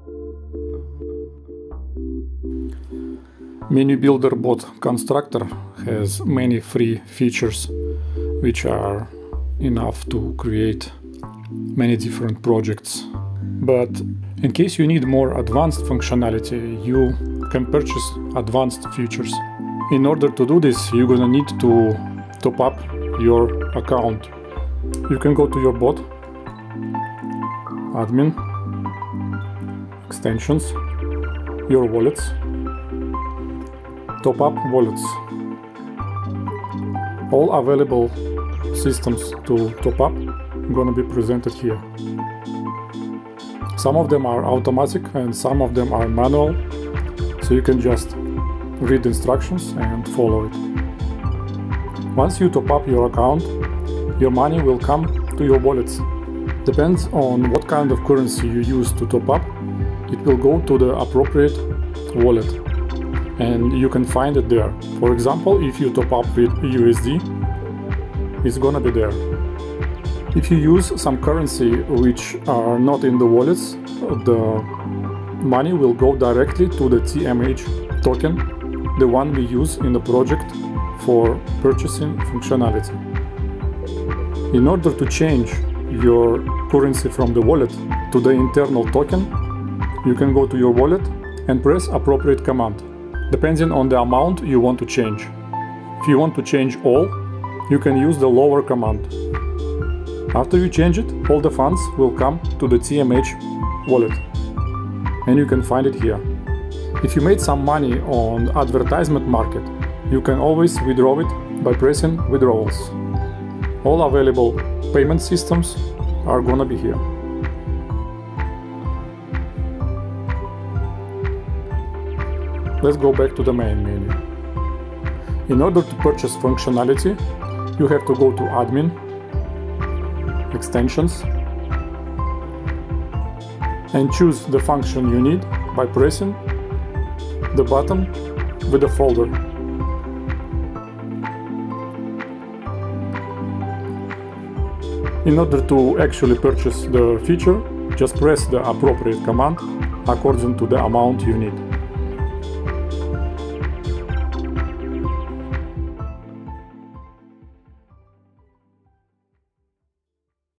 Menu Builder Bot Constructor has many free features which are enough to create many different projects. But in case you need more advanced functionality, you can purchase advanced features. In order to do this, you're gonna need to top up your account. You can go to your bot, admin, extensions, your wallets, top up wallets. All available systems to top up gonna be presented here. Some of them are automatic and some of them are manual, so you can just read instructions and follow it. Once you top up your account, your money will come to your wallets. Depends on what kind of currency you use to top up, it will go to the appropriate wallet and you can find it there. For example, if you top up with USD, it's gonna be there. If you use some currency which are not in the wallets, the money will go directly to the TMH token, the one we use in the project for purchasing functionality. In order to change your currency from the wallet to the internal token, you can go to your wallet and press appropriate command, depending on the amount you want to change. If you want to change all, you can use the lower command. After you change it, all the funds will come to the TMH wallet and you can find it here. If you made some money on advertisement market, you can always withdraw it by pressing withdrawals. All available payment systems are gonna be here. Let's go back to the main menu. In order to purchase functionality, you have to go to admin, extensions, and choose the function you need by pressing the button with the folder. In order to actually purchase the feature, just press the appropriate command according to the amount you need.